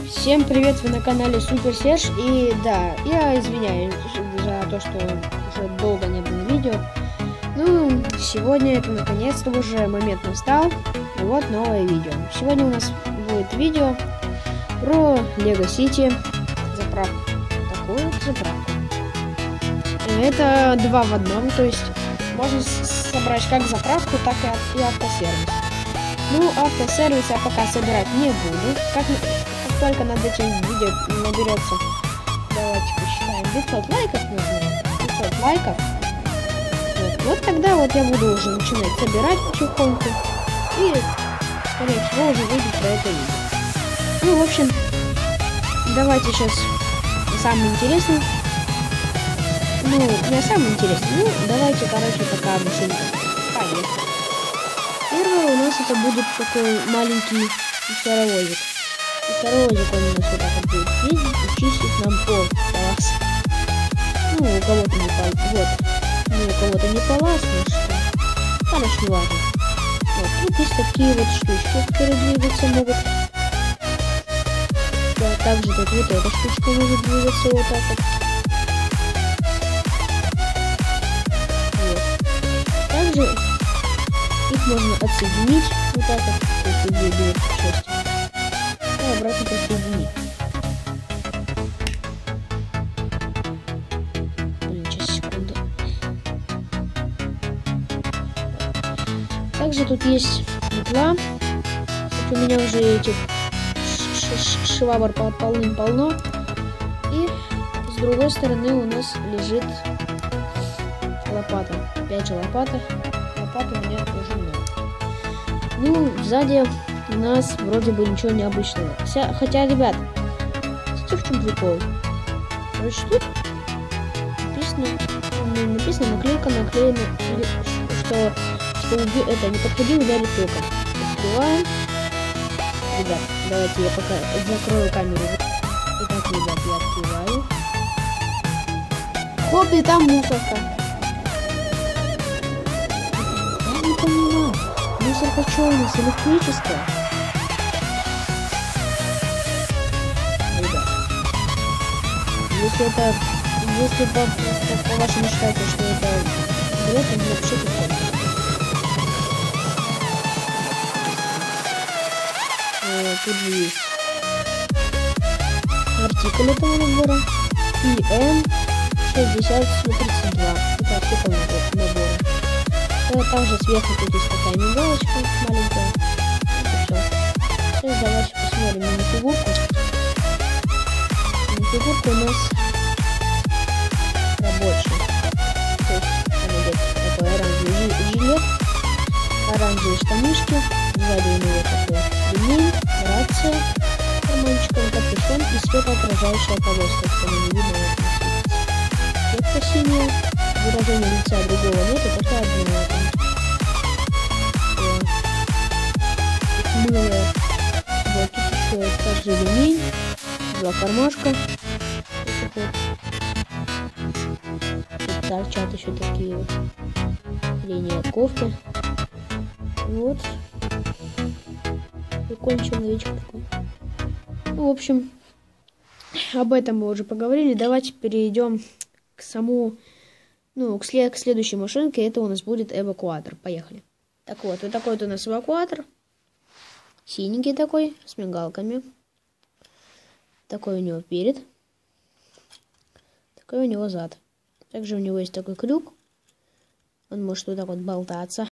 Всем привет, вы на канале Супер Серж. И да, я извиняюсь за то, что уже долго не было видео. Ну, сегодня это наконец-то уже момент настал. И вот новое видео. Сегодня у нас будет видео про Лего Сити заправку. Такую заправку. Это 2 в 1, то есть можно собрать как заправку, так и автосервис. Ну, автосервис я пока собирать не буду. Как только над этим видео наберется, давайте посчитаем, 500 лайков нужно. 500 лайков. Вот тогда вот я буду уже начинать собирать потихоньку. И, скорее всего, уже выйдет про это видео. Ну, в общем, давайте сейчас самое интересное. Ну, не самое интересное. Ну, давайте, короче, пока машинка. Поехали. Первое у нас это будет такой маленький мусоровозик. Мусоровозик он у нас вот так вот будет ездить и чистить нам пол. Палас. Ну, у кого-то не палас. Вот. Ну, у кого-то не палас, но что. Короче, не важно. Вот. Тут есть такие вот штучки, которые двигаться могут. Да, также тут вот эта штучка может двигаться вот так вот. Вот. Также их можно отсоединить вот так вот, то есть две части, и обратно подсоединить. Блин, сейчас, секунду. Также тут есть метла. У меня уже этих швабр полным-полно. И с другой стороны у нас лежит лопата. Опять же лопата. Лопат у меня уже много. Ну, сзади у нас вроде бы ничего необычного. Хотя, ребят, знаете, в чем прикол? Короче, тут написано, наклейка наклеена, что это не подходи, ударит током. Открываем. Ребят, давайте я пока закрою камеру. Итак, ребят, я открываю. Хоп, и там мусорка. Мусорка что у нас? Электрическая? Ребят, если по-вашему считаете, что это бред, то напишите в комментариях. Тут же есть артикль этого набора PN6032. Это артикль набора. Также сверху тут есть такая мигалочка маленькая. Это все. Сейчас давайте посмотрим на фигурку. Фигурка у нас рабочая. То есть там идет такой оранжевый жилет, оранжевые штанишки, сзади у него такой ремень, рация, карманчиком капюшон и светоотражающая полоска, что не видно в этом свете. Сетка синяя. Выражение лица другого нет, только одно. Мыло. Вот тут еще также ремень, 2 кармашка. Вот. Тут торчат еще такие вот линии от кофты. Вот. Прикольный человечек такой. Ну, в общем, об этом мы уже поговорили. Давайте перейдем к к следующей машинке. Это у нас будет эвакуатор. Поехали. Так вот такой вот у нас эвакуатор. Синенький такой, с мигалками. Такой у него перед. Такой у него зад. Также у него есть такой крюк. Он может вот так вот болтаться.